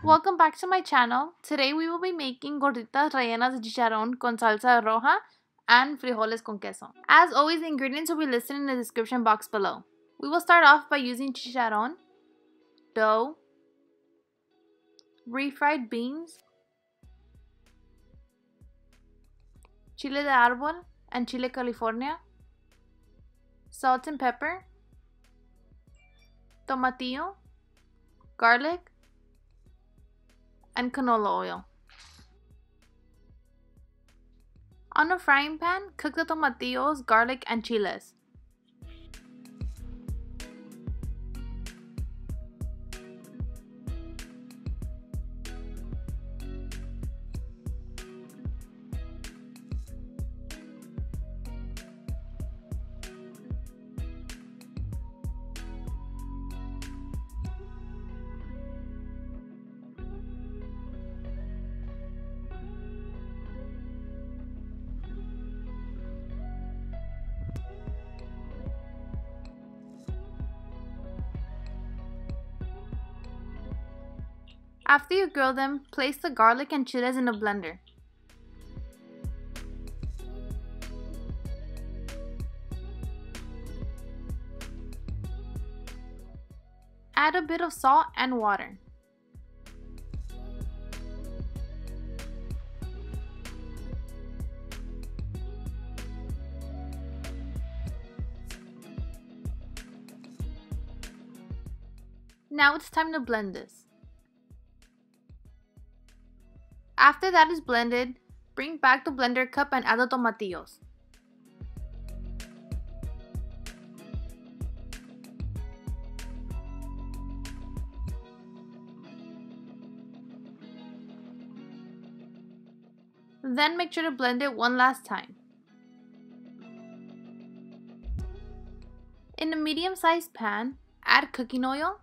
Welcome back to my channel. Today we will be making gorditas rellenas de chicharrón con salsa roja and frijoles con queso. As always, the ingredients will be listed in the description box below. We will start off by using chicharrón, dough, refried beans, chile de árbol and chile California, salt and pepper, tomatillo, garlic, and canola oil. On a frying pan, cook the tomatillos, garlic, and chiles. After you grill them, place the garlic and chiles in a blender. Add a bit of salt and water. Now it's time to blend this. After that is blended, bring back the blender cup and add the tomatillos. Then make sure to blend it one last time. In a medium-sized pan, add cooking oil,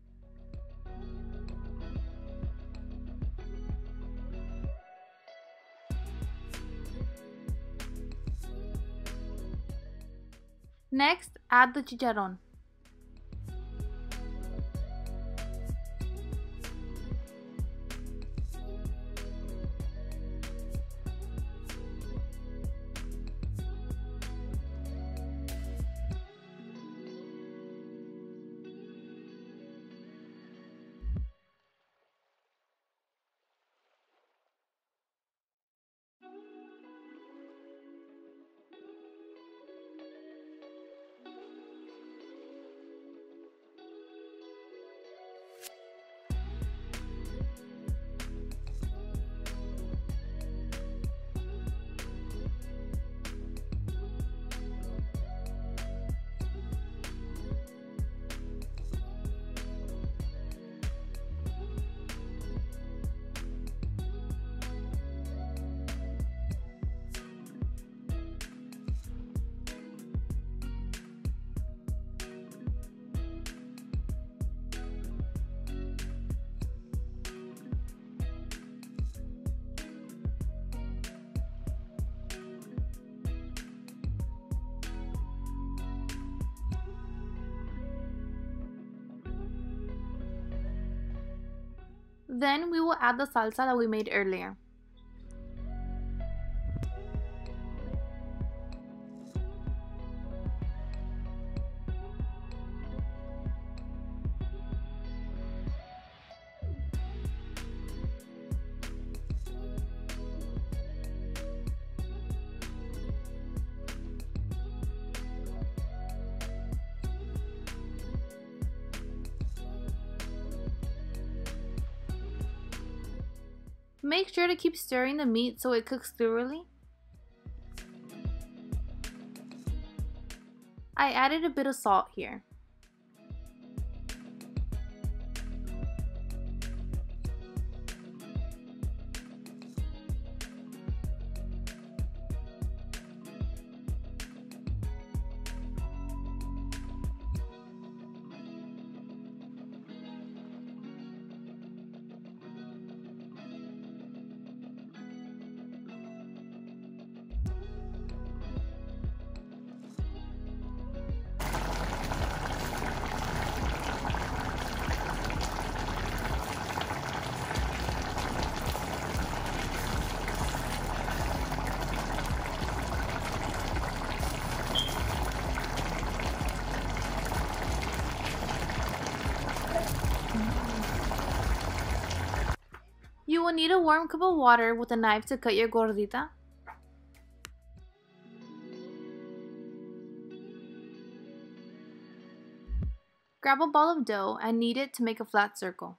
next, add the chicharrón. Then we will add the salsa that we made earlier. Make sure to keep stirring the meat so it cooks thoroughly. I added a bit of salt here. will need a warm cup of water with a knife to cut your gordita. Grab a ball of dough and knead it to make a flat circle.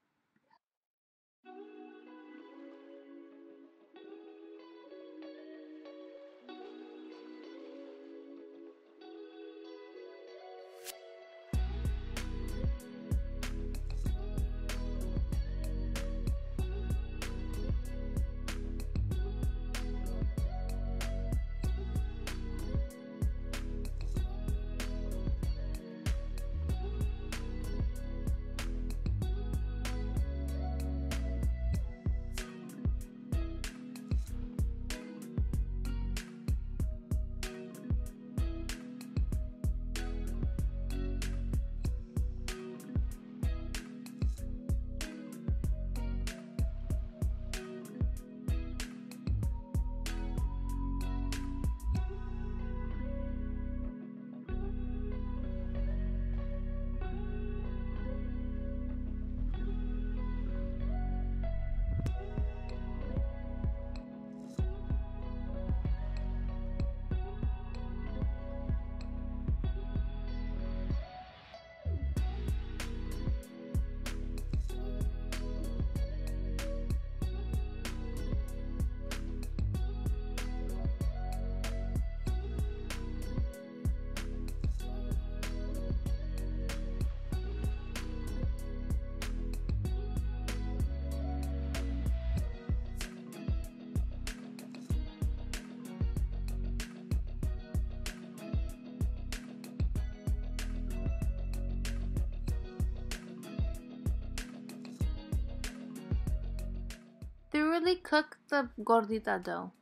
Thoroughly cook the gordita dough.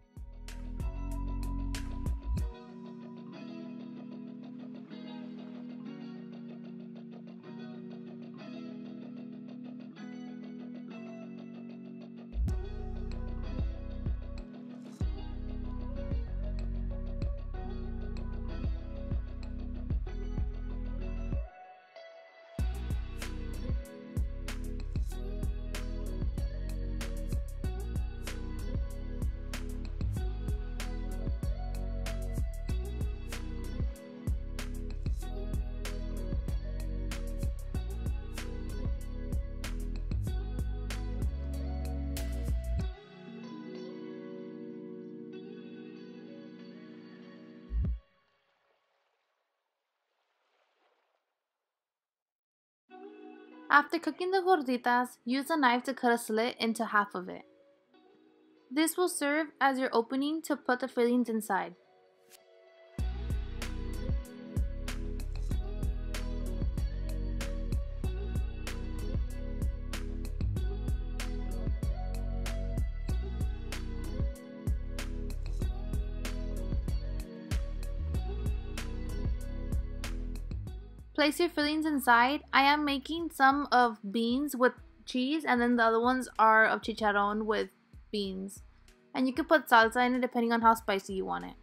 After cooking the gorditas, use a knife to cut a slit into half of it. This will serve as your opening to put the fillings inside. Place your fillings inside. I am making some of beans with cheese, and then the other ones are of chicharron with beans. And you can put salsa in it depending on how spicy you want it.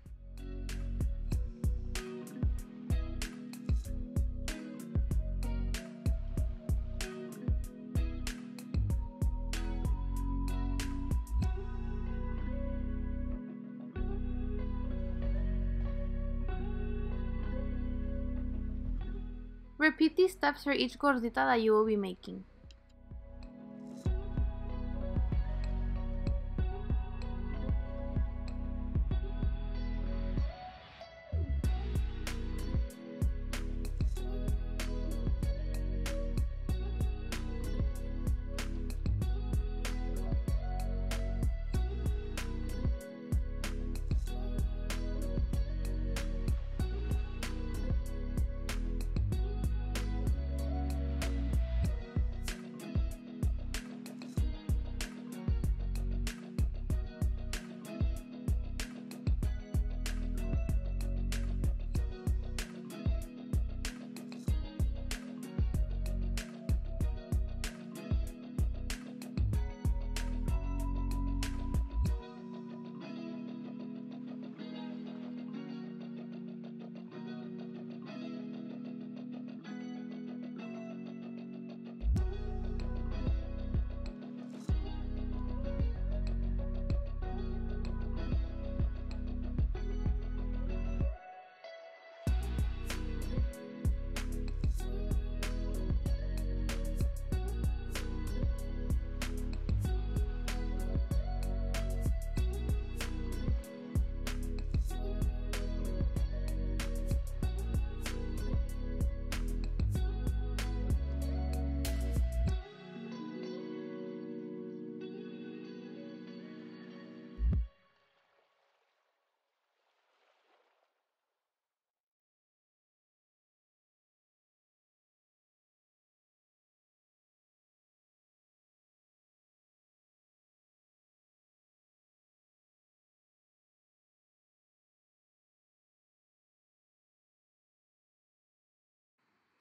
Repeat these steps for each gordita that you will be making.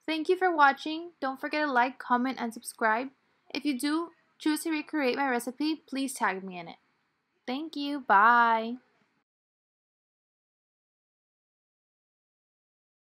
Thank you for watching. Don't forget to like, comment, and subscribe. If you do choose to recreate my recipe, please tag me in it. Thank you. Bye.